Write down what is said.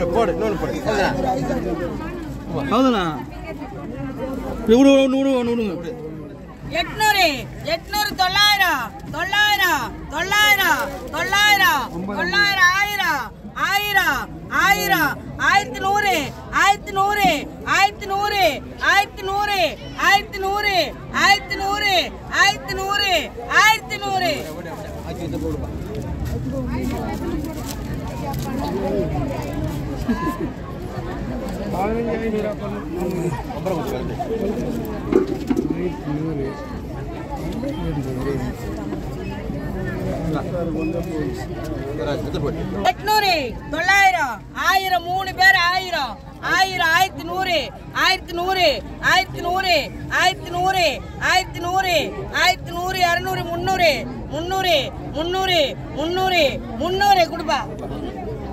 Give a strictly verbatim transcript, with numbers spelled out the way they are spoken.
போடு நூறு போடு ಹೌದಣ್ಣ ಇವ್ರು ನೂರು ನೂರು எட்நூறு எட்நூறு தொள்ளாயிரம் தொள்ளாயிரம் தொள்ளாயிரம் தொள்ளாயிரம் தொள்ளாயிரம் ஆயிரம் ஆயிரம் ஆயிரம் ஆயிரத்தி நூறு ஆயிரத்தி நூறு ஆயிரத்தி நூறு ஆயிரத்தி நூறு ஆயிரத்தி நூறு ஆயிரத்தி நூறு ஆயிரத்தி நூறு ஆயிரத்தி நூறு எட்நூறு தொள்ளாயிரம் ஆயிரம் மூணு பேர் ஆயிரம் ஆயிரம் ஆயிரத்தி நூறு ஆயிரத்தி நூறு ஆயிரத்தி நூறு ஆயிரத்தி நூறு ஆயிரத்தி நூறு ஆயிரத்தி நூறு இரநூறு முந்நூறு முந்நூறு முந்நூறு முந்நூறு முந்நூறு கொடுப்பா